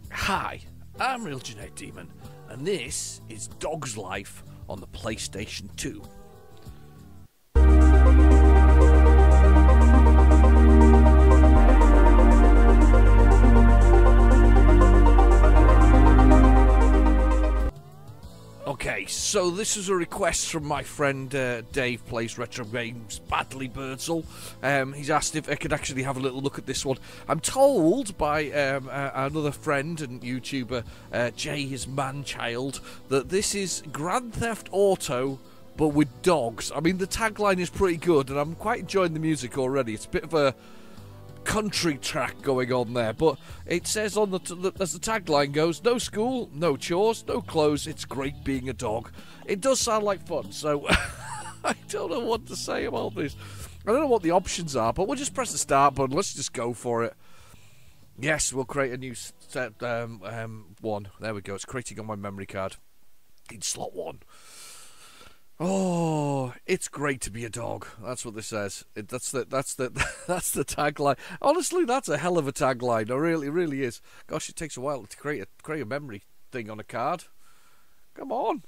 Hi, I'm Real Genetic Demon, and this is Dog's Life on the PlayStation 2. Okay, so this is a request from my friend Dave Plays Retro Games, Badly Birdsall. He's asked if I could actually have a little look at this one. I'm told by another friend and YouTuber, Jay his Manchild, that this is Grand Theft Auto, but with dogs. I mean, the tagline is pretty good, and I'm quite enjoying the music already. It's a bit of a country track going on there, but it says on as the tagline goes, no school, no chores, no clothes, it's great being a dog. It does sound like fun, so I don't know what to say about this. I don't know what the options are, but we'll just press the start button. Let's just go for it. Yes, we'll create a new set one. There we go. It's creating on my memory card in slot 1. Oh, it's great to be a dog. That's what this says. That's the tagline. Honestly, that's a hell of a tagline. It really is. Gosh, it takes a while to create a memory thing on a card. Come on.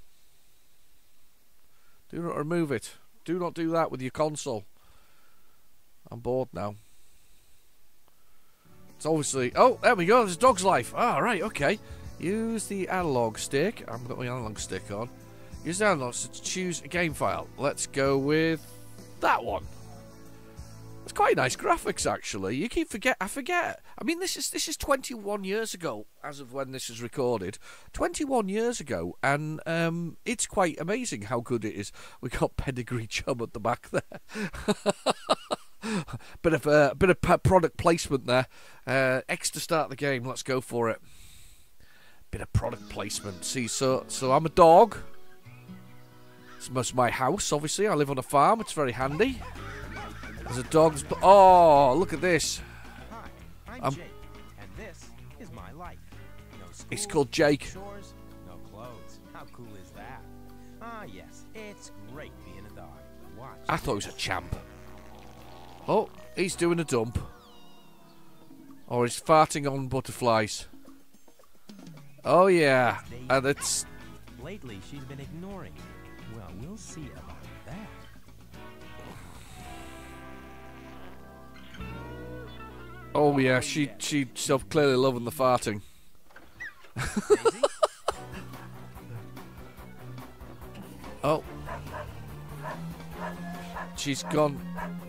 Do not remove it. Do not do that with your console. I'm bored now. It's obviously... Oh, there we go. There's Dog's Life. Ah, right, okay. Use the analog stick. I've got my analog stick on. Use the analog stick to choose a game file. Let's go with that one. It's quite nice graphics, actually. You keep I forget. I mean, this is 21 years ago, as of when this is recorded. 21 years ago, and it's quite amazing how good it is. We got Pedigree Chum at the back there. bit of product placement there. X to start the game. Let's go for it. Bit of product placement. See, so I'm a dog. It's my house, obviously. I live on a farm. It's very handy. There's a dog. Oh, look at this. Hi, I'm Jake, and this is my life. No school, it's called Jake. Chores, no clothes. How cool is that? Ah, yes, it's great being a dog. Watch. I thought he was a champ. Oh, he's doing a dump. Or he's farting on butterflies. Oh yeah, and it's. Lately, she's been ignoring me. Well, we'll see about that. Oh yeah, she's clearly loving the farting. Oh, she's gone.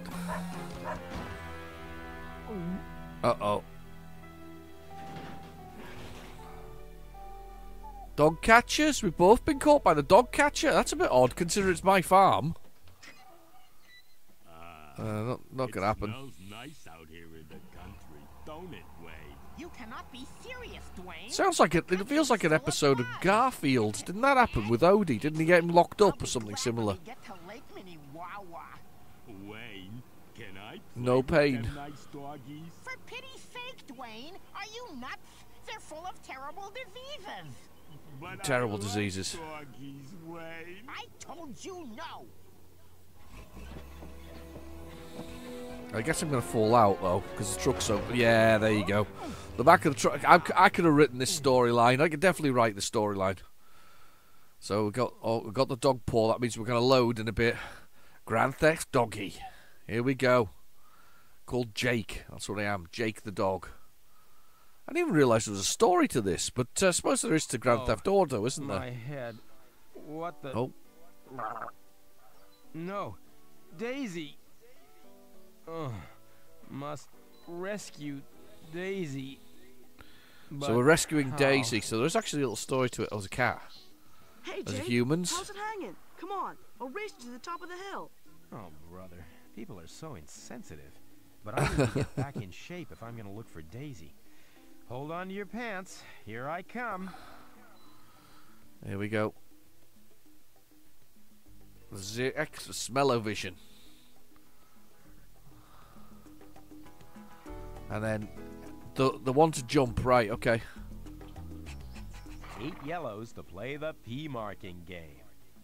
Uh-oh. Dog catchers? We've both been caught by the dog catcher? That's a bit odd, considering it's my farm. Not gonna happen. It smells nice out here in the country, don't it, Wayne? You cannot be serious, Dwayne. Sounds like it feels like an episode of Garfield. Didn't that happen with Odie? Didn't he get him locked up or something similar? Wayne, can I No pain. nice doggies? For pity's sake, Dwayne, are you nuts? They're full of terrible diseases. But Terrible I love diseases. Doggies, Wayne. I told you no. I guess I'm going to fall out, though, because the truck's open. Yeah, there you go. The back of the truck. I could have written this storyline. I could definitely write the storyline. So we got the dog paw. That means we're going to load in a bit. Grand Theft Doggy. Here we go. Called Jake. That's what I am. Jake the dog. I didn't even realise there was a story to this, but I suppose there is to Grand Theft Auto, isn't there? My head. What the? Oh. No. Daisy. Oh, must rescue Daisy. So But we're rescuing how? Daisy. So there's actually a little story to it. As a cat. Hey, As Jake, humans. how's it hanging? Come on, I'll race you to the top of the hill. Oh, brother. People are so insensitive. But I need to get back in shape if I'm going to look for Daisy. Hold on to your pants. Here I come. Here we go. The extra smell-o-vision. And then the one to jump, right, okay. 8 yellows to play the P marking game.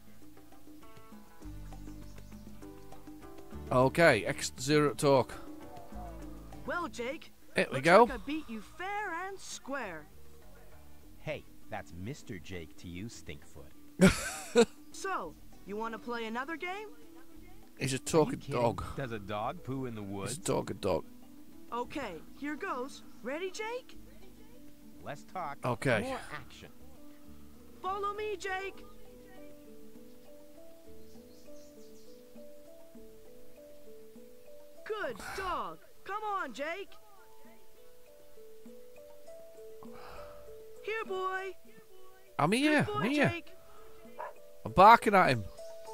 Okay, X0 talk. Well, Jake, Here we looks go. like I beat you fair and square. Hey, that's Mr. Jake to you, Stinkfoot. So, you want to play another game? He's a Are you talking kidding? dog. Does a dog poo in the He's woods? a talking dog. Okay, here goes. Ready, Jake? Less talk, Okay. more action. Follow me, Jake. Good dog. Come on, Jake. Here, boy. I'm here. Good boy, I'm here. Jake. I'm barking at him.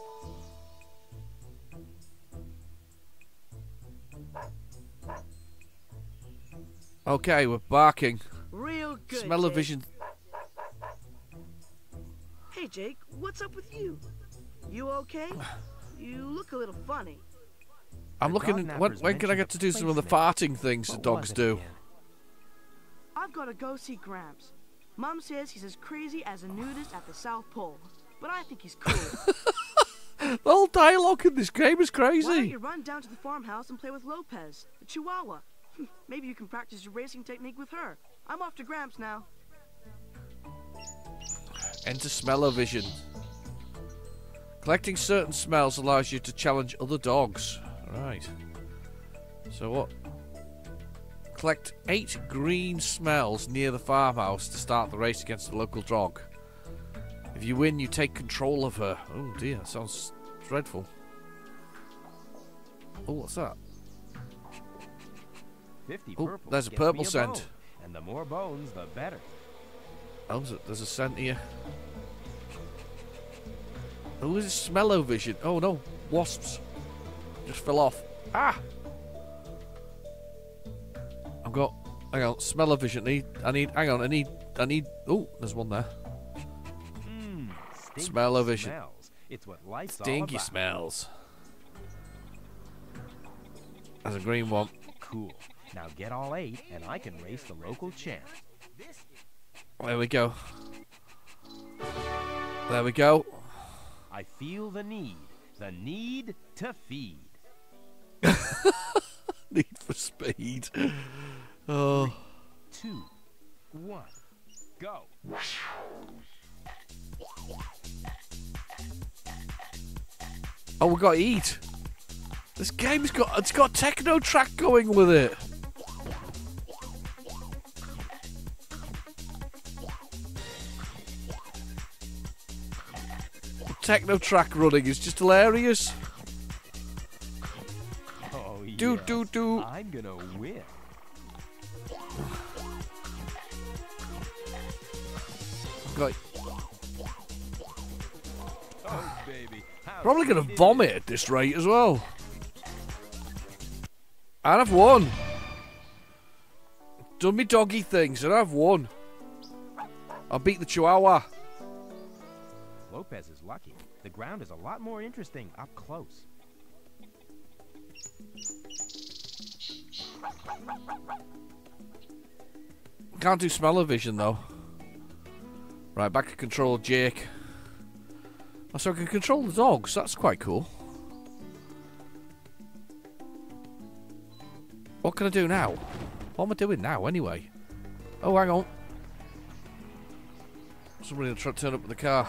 Okay, we're barking. Real good. Smell-o-vision. Hey, Jake, what's up with you? You okay? You look a little funny. I'm The looking. dog When nappers can I mentioned get to do some of the placement. farting things the What dogs was it do? again? I've got to go see Gramps. Mom says he's as crazy as a nudist at the South Pole, but I think he's cool. The whole dialogue in this game is Why don't crazy. you run down to the farmhouse and play with Lopez, the Chihuahua? Maybe you can practice your racing technique with her. I'm off to Gramps now. Enter smell-o-vision. Collecting certain smells allows you to challenge other dogs. Right. So what? Collect 8 green smells near the farmhouse to start the race against the local dog. If you win, you take control of her. Oh dear, that sounds dreadful. Oh, what's that? 50 Oh, purple. there's a gets me purple bone. scent. And the more bones, the better. Oh, there's a scent here. Oh, is it smell-o-vision? Oh no, wasps. Just fell off. Ah! I've got. Hang on, smell-o-vision. Hang on, I need. Oh, there's one there. Stinky Smell-o-vision. smells. It's what life's all Stinky about. smells. There's a green one. Cool. Now get all 8, and I can race the local champ. There we go. There we go. I feel the need to feed. Need for speed. Oh. 2, 1, go. Oh, we got to eat. This game's got techno track going with it. The techno track running is just hilarious. Oh, Do, yes. do, do. I'm gonna win. Got Oh, baby. How Probably going sweet to it vomit is. at this rate as well. And I've won. Done me doggy things and I've won. I beat the Chihuahua. Lopez is lucky. The ground is a lot more interesting up close. Can't do smell-o-vision though. Right, back to control Jake. Oh, so I can control the dogs. That's quite cool. What can I do now? What am I doing now anyway? Oh, hang on. Somebody will try to turn up with the car.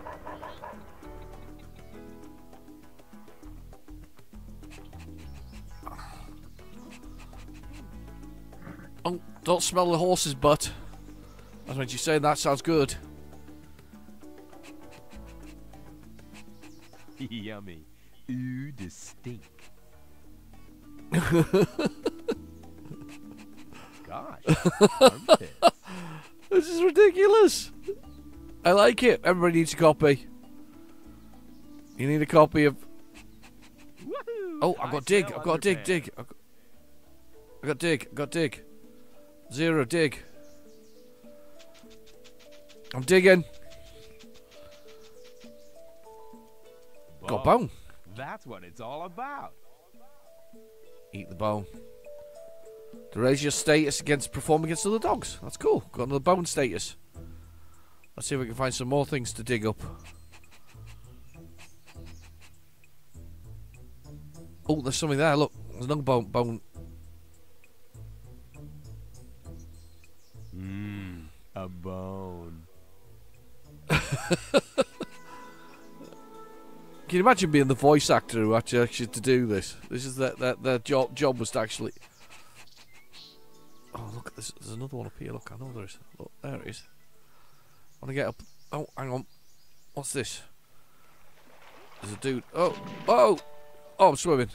Oh, don't smell the horse's butt. That's when she's saying that sounds good. Yummy. Ooh, the stink. Gosh. armpits. This is ridiculous. I like it. Everybody needs a copy. You need a copy of... Woohoo! Oh, I've got dig. smell I've got dig, underpants. dig. I've got dig. I've got dig. 0 dig. I'm digging. Got Whoa, bone. That's what it's all about. Eat the bone. To raise your status against perform against other dogs. That's cool. Got another bone status. Let's see if we can find some more things to dig up. Oh, there's something there. Look, there's another bone. Mmm, a a bone. Can you imagine being the voice actor who actually had to do this? This is their job was to actually. Oh look at this! There's another one up here. Look, I know there is. Look, there it is. I want to get up. Oh, hang on. What's this? There's a dude. Oh, oh, oh! I'm swimming.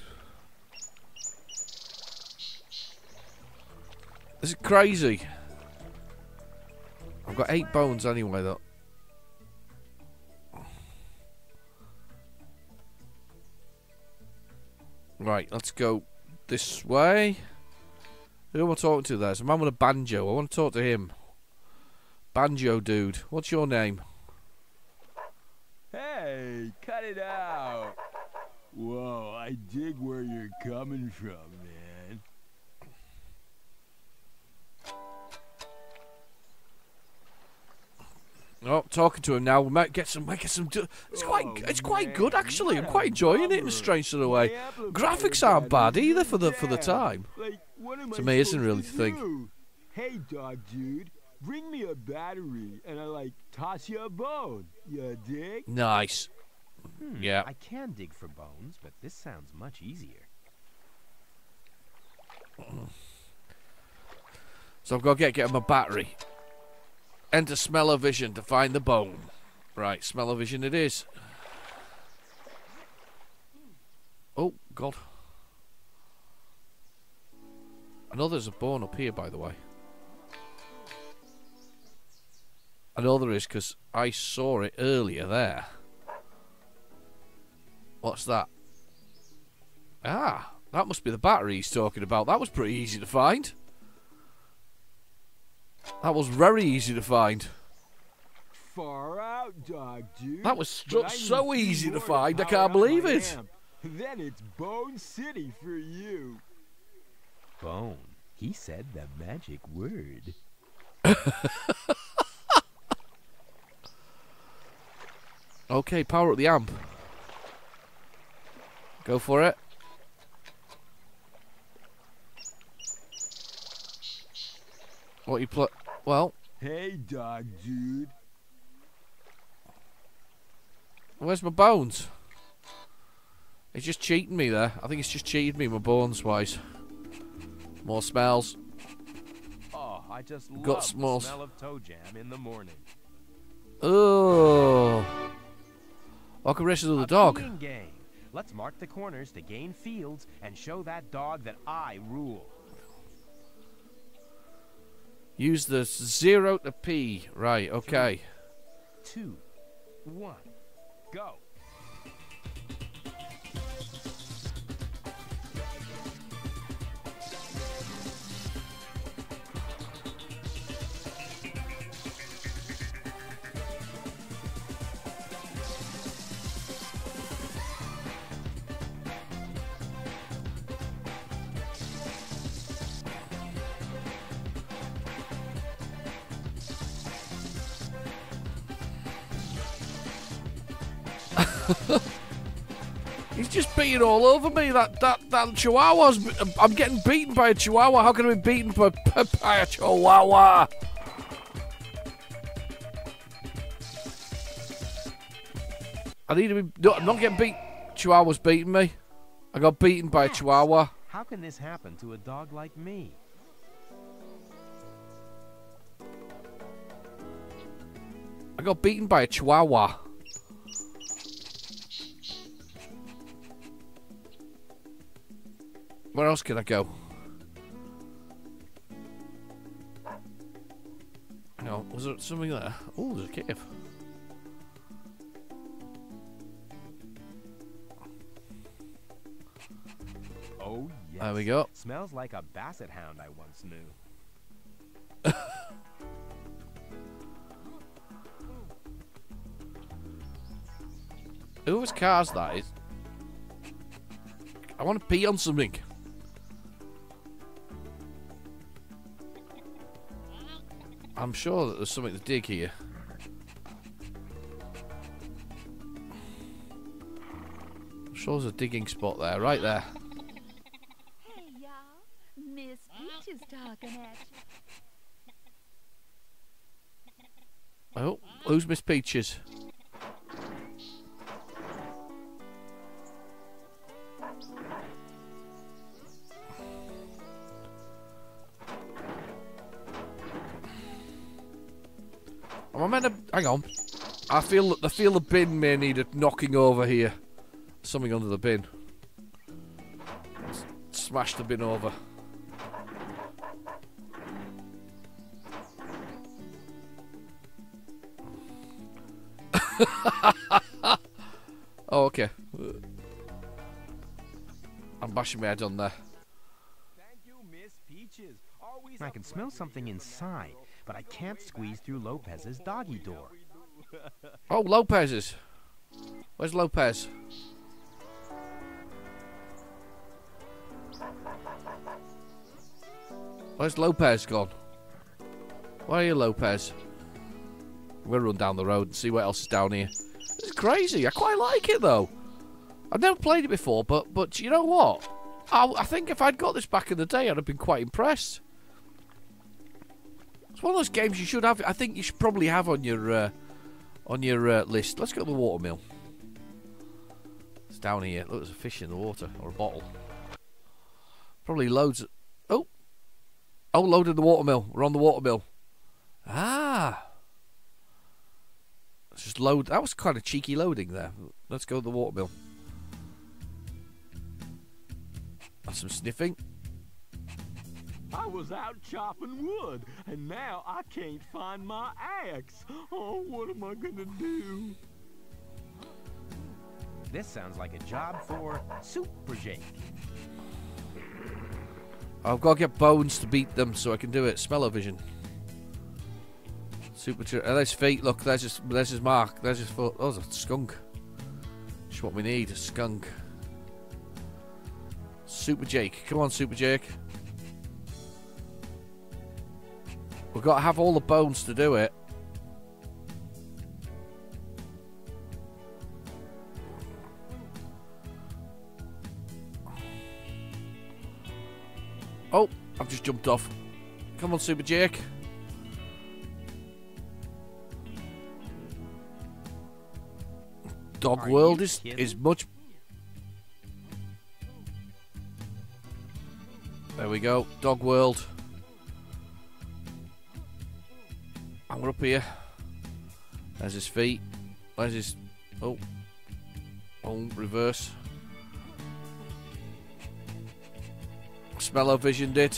This is crazy. I've got 8 bones anyway, though. Right, let's go this way. Who am I talking to there? There's a man with a banjo. I want to talk to him. Banjo dude. What's your name? Hey, cut it out. Whoa, I dig where you're coming from, man. Oh, talking to him now. We might get some. It's quite good actually. I'm quite enjoying it in a strange sort of way. Graphics aren't bad either for the time. Like, what am It's I amazing, supposed really, to to think. do? Hey, dog dude, bring me a battery and I like toss you a bone. You dig? Nice. Yeah. I can dig for bones, but this sounds much easier. So I've got to get him a battery. Enter smell-o-vision to find the bone. Right, smell-o-vision it is. Oh, God. I know there's a bone up here, by the way. I know there is, because I saw it earlier there. What's that? Ah, that must be the battery he's talking about. That was pretty easy to find. That was very easy to find. Far out, dog dude. That was But I so need easy to more find, I power can't up believe my it. amp. Then it's Bone City for you. Bone. He said the magic word. Okay, power up the amp. Go for it. What you put? Well, Hey, dog dude. where's my bones? He's just cheating me there. I think he's just cheated me, my bones wise. More smells. Oh, I just Got love smalls. the smell of toe jam in the morning. Oh. I can race another dog. Peeing game. Let's mark the corners to gain fields and show that dog that I rule. Use the 0 to P. Right, okay. 2, 1, go. He's just beating all over me. That chihuahua's. I'm getting beaten by a chihuahua. How can I be beaten by a chihuahua? I need to be. No, I'm not getting beat. Chihuahua's beating me. I got beaten by a chihuahua. How can this happen to a dog like me? I got beaten by a chihuahua. Where else can I go? Hang on, was there something there? Oh, there's a cave. Oh, yes. There we go. Smells like a basset hound I once knew. Whose car's that is? I want to pee on something. I'm sure that there's something to dig here. I'm sure there's a digging spot there, right there. Hey, y'all. Miss Peach is talking at you. Who's Miss Peaches? Am I meant to... Hang on. I feel the bin may need a knocking over here. Something under the bin. Smash the bin over. Oh, okay. I'm bashing my head on there. Thank you, Miss Peaches. Always I can smell something inside, but I can't squeeze through Lopez's doggy door. Oh, Lopez's. Where's Lopez? Where's Lopez gone? Where are you, Lopez? I'm going to run down the road and see what else is down here. This is crazy. I quite like it, though. I've never played it before, but you know what? I think if I'd got this back in the day, I'd have been quite impressed. It's one of those games you should have. I think you should probably have on your list. Let's go to the watermill. It's down here. Look, there's a fish in the water, or a bottle. Probably loads of... Oh, loaded the watermill. We're on the watermill. Ah. Let's just load. That was kind of cheeky loading there. Let's go to the watermill. And some sniffing. I was out chopping wood, and now I can't find my axe. Oh, what am I gonna do? This sounds like a job for Super Jake. I've got to get bones to beat them so I can do it. Smell-o-vision. There's feet. Look, there's his mark. There's his foot. Oh, there's a skunk. Just what we need. A skunk. Super Jake. Come on, Super Jake. We've got to have all the bones to do it. Oh, I've just jumped off. Come on, Super Jake. Dog World is much... There we go. Dog World. And we're up here. There's his feet. Where's his... Oh. Oh, reverse. Smell-o-vision did.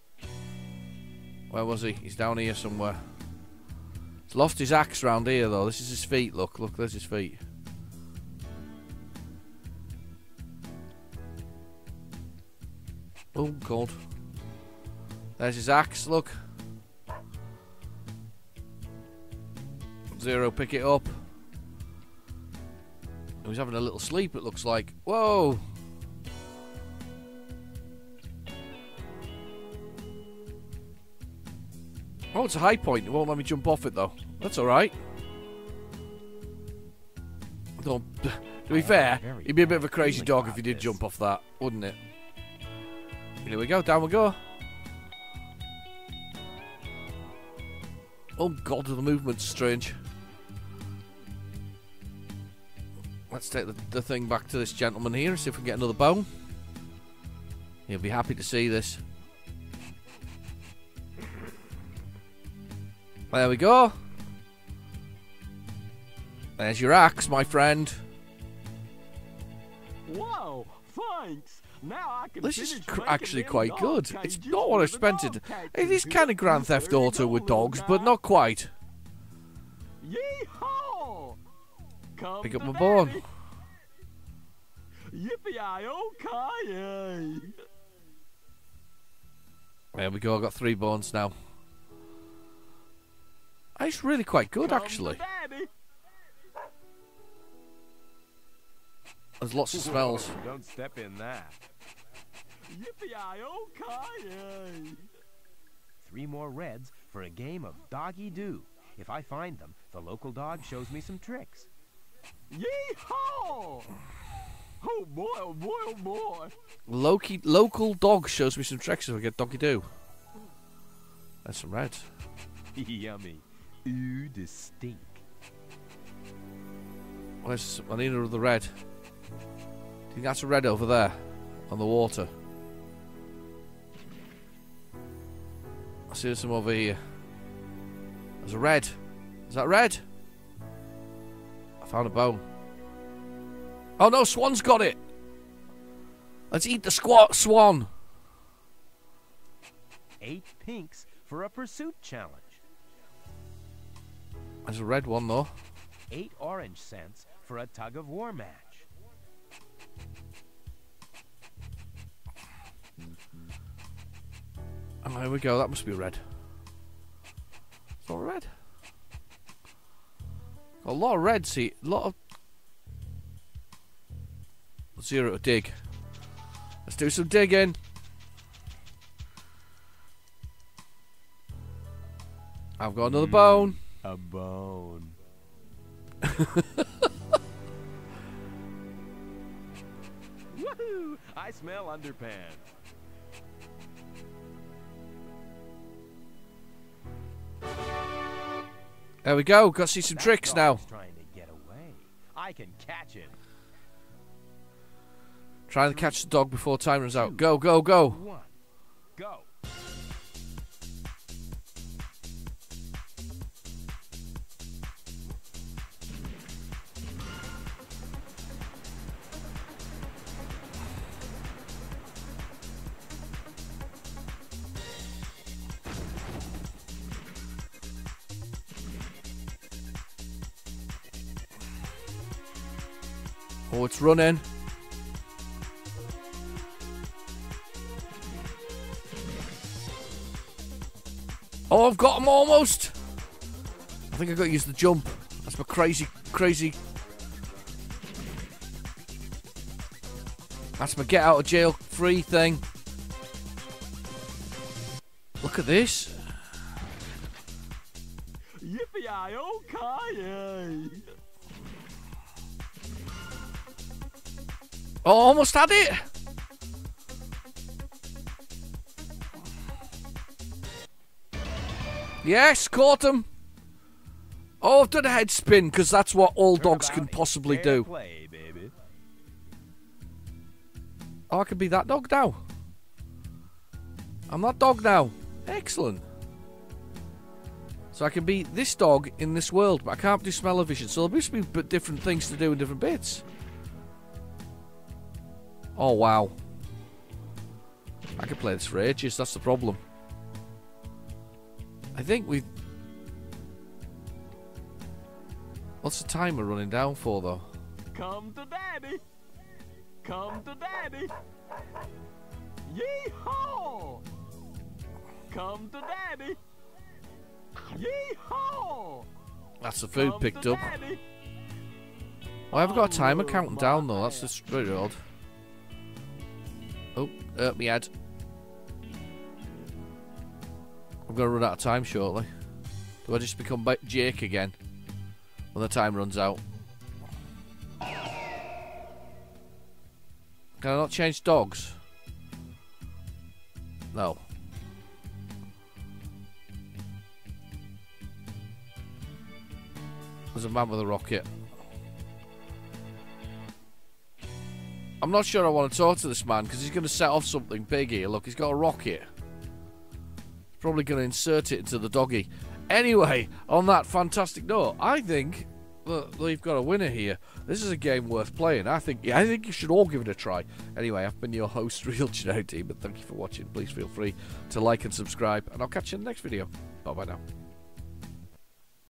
Where was he? He's down here somewhere. He's lost his axe round here, though. This is his feet. Look, look, there's his feet. Oh, God. There's his axe, look. Zero, pick it up. He's having a little sleep, it looks like. Whoa! Oh, it's a high point. It won't let me jump off it, though. That's alright. To be fair, he'd be a bit of a crazy dog if he did jump off that, wouldn't it? Here we go, down we go. Oh god, the movement's strange. Let's take the thing back to this gentleman here and see if we can get another bone. He'll be happy to see this. There we go. There's your axe, my friend. Whoa, thanks. Now I can This is finish actually making quite them good. dog It's cages not what I for the expected. dog catchers. It is kind of Grand Theft There you Auto go, with little dogs, but guy. not quite. Yeehaw! Come Pick up to my bone. daddy. Yippee-yi-oh-ki-yay! There we go, I've got 3 bones now. It's really quite good, Come to actually. daddy. There's lots of smells. Whoa, don't step in that. Yippee-yi-oh-ki-yay! 3 more reds for a game of doggy do. If I find them, the local dog shows me some tricks. Yeehaw! Oh boy, oh boy, oh boy! Local dog shows me some tricks if I get doggy do. There's some reds. Yummy. Ooh, the stink. Where's... I need another red. Do you think that's a red over there? On the water? I see some over here. There's a red. Is that red? I found a bone. Oh no, Swan's got it! Let's eat the swan! 8 pinks for a pursuit challenge. There's a red one though. 8 orange cents for a tug of war match. Oh, here we go. That must be red. It's not red. Got a lot of red, see. A lot of... 0 to dig. Let's do some digging. I've got another bone. A bone. Woohoo! I smell underpants. There we go. Got to see some That tricks now. dog's trying to get away. I can catch him. Trying to catch the dog before time runs out. Go, go, go. 1. Go. Oh, it's running. Oh, I've got him almost. I think I've got to use the jump. That's my crazy. That's my get out of jail free thing. Look at this. Yippee-yi-oh-ki-yay! Oh, almost had it. Yes, caught him. Oh, I've done a head spin because that's what all dogs can possibly do. Play, baby. Oh, I can be that dog now. I'm that dog now. Excellent. So I can be this dog in this world, but I can't do smell-o-vision. So there'll must be different things to do in different bits. Oh, wow. I could play this for ages, that's the problem. I think we... What's the timer running down for, though? Come to daddy! Come to daddy! Yee-haw! Come to daddy! Yee-haw! That's the food Come picked to up. daddy. Oh, I haven't got a timer Oh, counting my down, though. That's ass. just very odd. Oh, hurt me head. I'm going to run out of time shortly. Do I just become Jake again when the time runs out? Can I not change dogs? No. There's a man with a rocket. I'm not sure I want to talk to this man because he's going to set off something big here. Look, he's got a rocket. He's probably going to insert it into the doggy. Anyway, on that fantastic note, I think that we've got a winner here. This is a game worth playing. I think you should all give it a try. Anyway, I've been your host, Real Generic Team, and thank you for watching. Please feel free to like and subscribe, and I'll catch you in the next video. Bye-bye now.